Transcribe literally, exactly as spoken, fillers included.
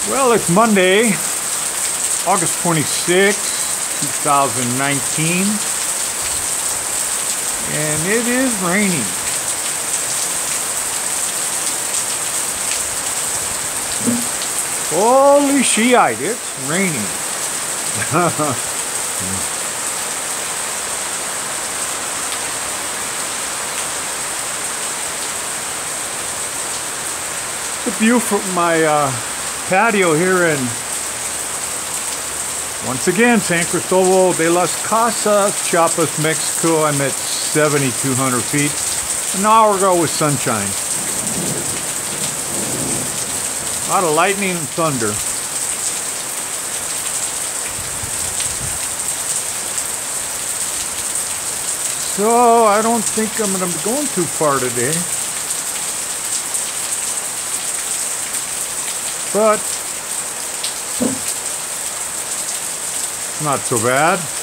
Well, it's Monday, August twenty-sixth, two thousand nineteen, and it is raining. Holy shite, it's raining. The view from my uh, patio here in, once again, San Cristobal de las Casas, Chiapas, Mexico. I'm at seventy-two hundred feet. An hour ago with sunshine. A lot of lightning and thunder. So I don't think I'm going to be going too far today. But it's not so bad.